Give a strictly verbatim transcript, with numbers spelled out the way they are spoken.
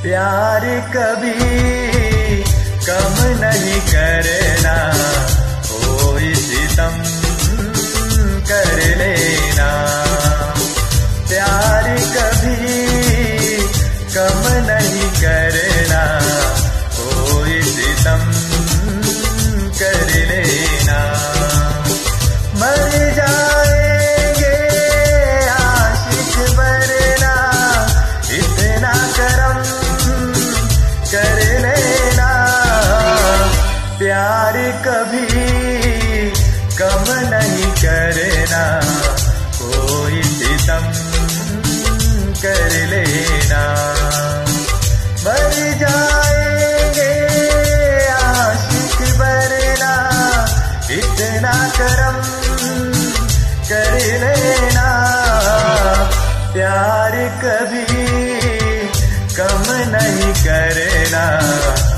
प्यार कभी कम नहीं करना, कोई सितम कर लेना। प्यार कभी कम नहीं करना, कोई सितम कर लेना। मर जाएंगे आशिक वरना, इतना करम कर लेना। प्यार कभी कम नहीं करना, कोई सितम कर लेना। मर जाएंगे आशिक वरना, इतना करम कर लेना। प्यार कभी कम नहीं करना,